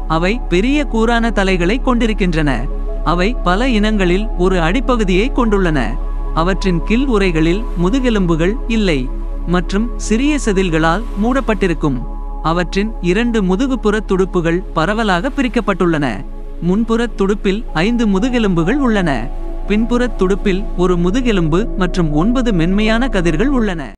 அவை பெரிய கூரான தலைகளை கொண்டிருக்கின்றன. அவை பல இனங்களில் ஒரு அடிப்பகுதியை கொண்டுள்ளன. அவற்றின் கில் உறைகளில் முதுகெலும்புகள் இல்லை மற்றும் சிறிய செதில்களால் மூடப்பட்டிருக்கும். அவற்றின் 2 முதுகுப்புறத் துடுப்புகள் பரவலாக பிரிக்கப்பட்டுள்ளன. முன்புறத் துடுப்பில் 5 முதுகெலும்புகள் உள்ளன. பின்புறத் துடுப்பில் ஒரு முதுகெலும்பு மற்றும் 9 மென்மையான கதிர்கள் உள்ளன.